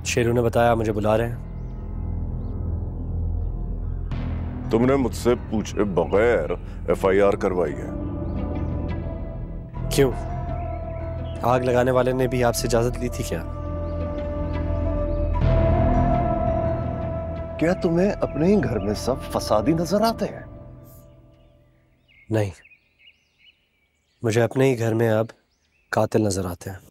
शेरू ने बताया मुझे बुला रहे हैं। तुमने मुझसे पूछे बगैर एफआईआर करवाई है? क्यों? आग लगाने वाले ने भी आपसे इजाजत ली थी क्या? क्या तुम्हें अपने ही घर में सब फसादी नजर आते हैं? नहीं, मुझे अपने ही घर में अब कातिल नजर आते हैं।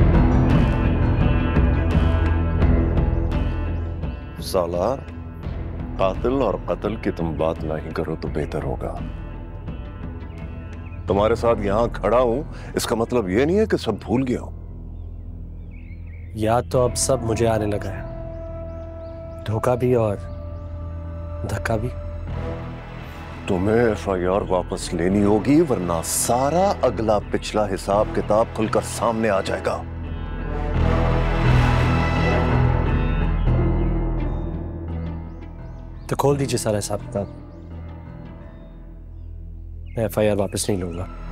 साला, कातिल और कत्ल की तुम बात नहीं करो तो बेहतर होगा। तुम्हारे साथ यहां खड़ा हूं इसका मतलब यह नहीं है कि सब भूल गया हूं। याद तो अब सब मुझे आने लगा है, धोखा भी और धक्का भी। तुम्हें एफआईआर वापस लेनी होगी वरना सारा अगला पिछला हिसाब किताब खुलकर सामने आ जाएगा। तो खोल दीजिए सारा हिसाब किताब। मैं एफआईआर वापस नहीं लूंगा।